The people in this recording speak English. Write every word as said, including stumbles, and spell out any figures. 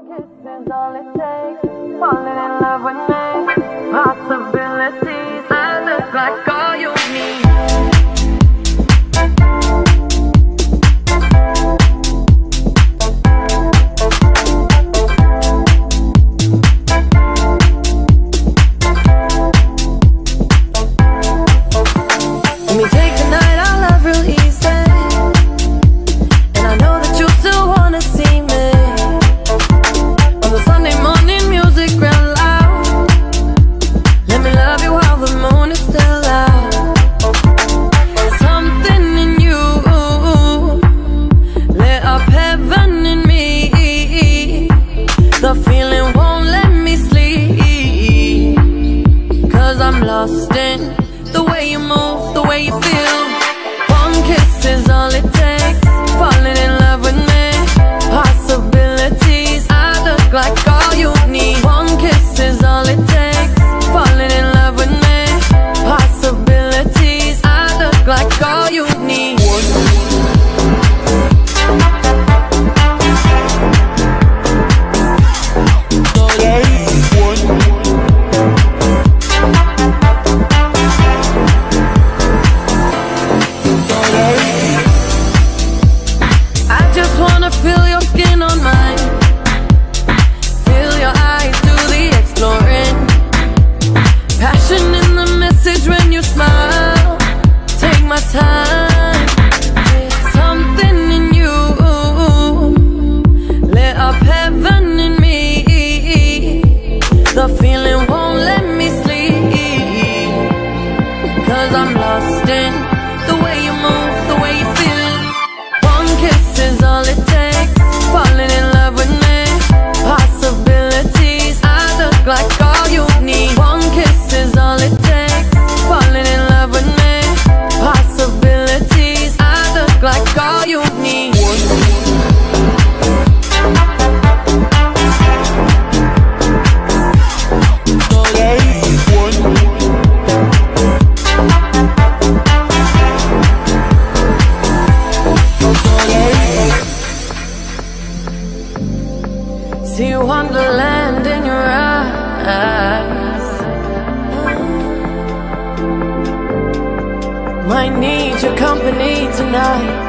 kiss is all it takes. Falling in love with me. Possibilities. I look like all you need. Lost in the way you move, the way you feel. One kiss is all it takes. Falling in love with me. Possibilities. I look like all you need. One kiss is all it takes. Falling in love with me. Possibilities. I look like all you need. Time. Something in you lit up heaven in me. The feeling won't let me sleep, 'cause I'm lost in the way you move, the way you feel. One kiss is all it takes. Falling in love with me. Possibilities. I look like all you need. One kiss is all it takes. Falling in love with me. Possibilities, I look like all you need. See wonderland in your eyes. Might need your company tonight.